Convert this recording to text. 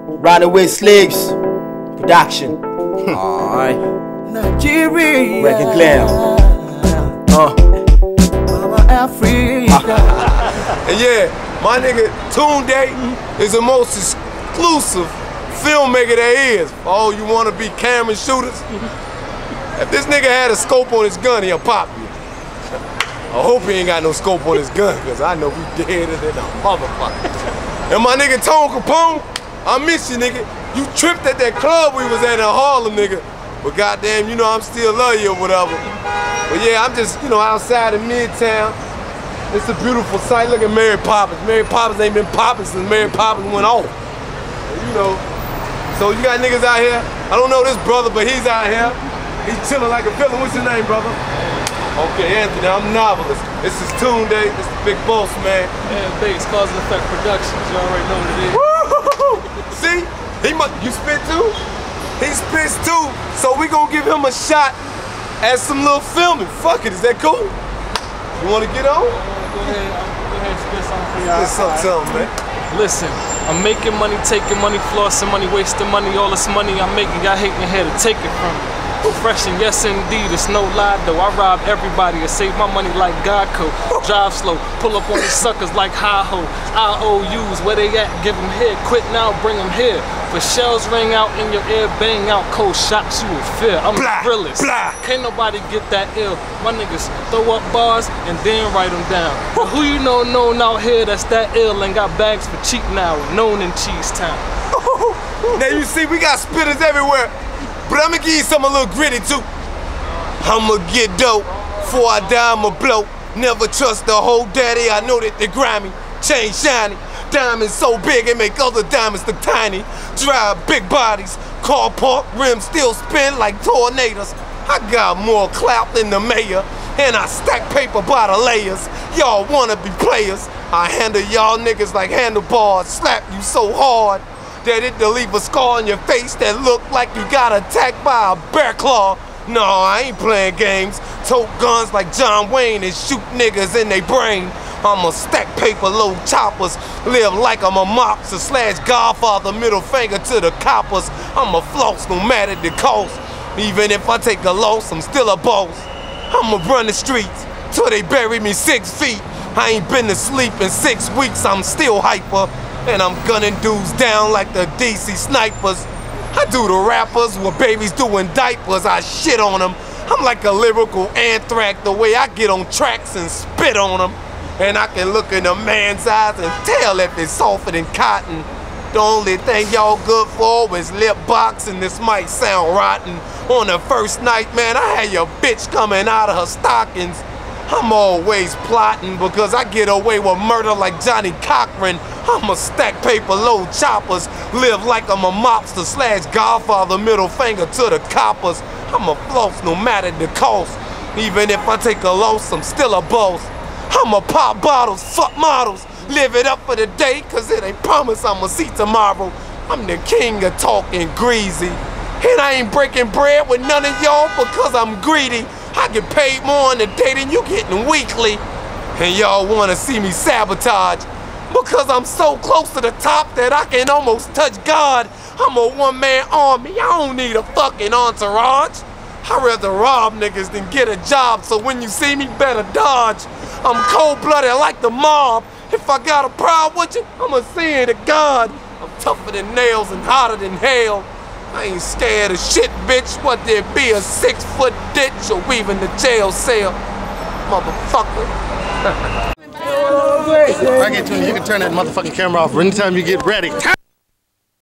Runaway Slaves Production. Alright. Nigeria. Record Glam. Mama Africa. And yeah, my nigga Tunde is the most exclusive filmmaker there is. For all you wanna be camera shooters. If this nigga had a scope on his gun, he'll pop you. I hope he ain't got no scope on his gun, cause I know we deader than a motherfucker. And my nigga Tone Capone, I miss you, nigga. You tripped at that club we was at in Harlem, nigga. But goddamn, you know I'm still love you or whatever. But yeah, I'm just, you know, outside of Midtown. It's a beautiful sight. Look at Mary Poppins. Mary Poppins ain't been popping since Mary Poppins went off. You know. So you got niggas out here. I don't know this brother, but he's out here. He's chilling like a villain. What's your name, brother? Okay, Anthony, I'm Novelist. This is Tunde, this is the big boss, man. And Bass, Cause and Effect Productions, you already know what it is. Woo! See? You spit too? He spits too. So we gonna give him a shot at some little filming. Fuck it, is that cool? You wanna get on? Go ahead, spit something for y'all. Spit something, man. Listen, I'm making money, taking money, flossing money, wasting money, all this money I'm making, y'all hating here to take it from me. Refreshing, yes indeed, it's no lie though. I rob everybody and save my money like Godco. Drive slow, pull up on these suckers like hi-ho. IOUs, where they at? Give them here, quit now, bring them here. For shells ring out in your ear, bang out cold shots, you in fear. I'm the realest. Can't nobody get that ill. My niggas throw up bars and then write them down. But who you know known out here that's that ill and got bags for cheap now, known in Cheese Town. Now you see, we got spitters everywhere. But I'ma give you something a little gritty too. I'ma get dope, before I die I'ma blow. Never trust the whole daddy, I know that they grimy. Chain shiny, diamonds so big it make other diamonds look tiny. Drive big bodies, car park, rims still spin like tornadoes. I got more clout than the mayor, and I stack paper by the layers. Y'all wanna be players, I handle y'all niggas like handlebars. Slap you so hard that it'll leave a scar on your face that look like you got attacked by a bear claw. No, I ain't playing games. Tote guns like John Wayne and shoot niggas in they brain. I'ma stack paper, load choppers, live like I'm a mobster / Godfather, middle finger to the coppers. I'ma floss no matter the cost. Even if I take a loss, I'm still a boss. I'ma run the streets till they bury me 6 feet. I ain't been to sleep in 6 weeks, I'm still hyper. And I'm gunning dudes down like the DC snipers. I do the rappers with babies doing diapers. I shit on them. I'm like a lyrical anthrax the way I get on tracks and spit on them. And I can look in a man's eyes and tell if it's softer than cotton. The only thing y'all good for is lip boxing. This might sound rotten. On the first night, man, I had your bitch coming out of her stockings. I'm always plotting because I get away with murder like Johnny Cochran. I'ma stack paper, load choppers, live like I'm a mobster / Godfather, middle finger to the coppers. I'ma floss no matter the cost. Even if I take a loss, I'm still a boss. I'ma pop bottles, fuck models, live it up for the day, cause it ain't promised I'ma see tomorrow. I'm the king of talking greasy. And I ain't breaking bread with none of y'all because I'm greedy. I get paid more on the day than you getting weekly. And y'all wanna see me sabotage because I'm so close to the top that I can almost touch God. I'm a one-man army, I don't need a fucking entourage. I'd rather rob niggas than get a job, so when you see me, better dodge. I'm cold-blooded like the mob. If I got a problem with you, I'ma say it to God. I'm tougher than nails and hotter than hell. I ain't scared of shit, bitch. What there be, a 6-foot ditch or weaving the jail cell, motherfucker. If I get to you, you can turn that motherfucking camera off anytime you get ready.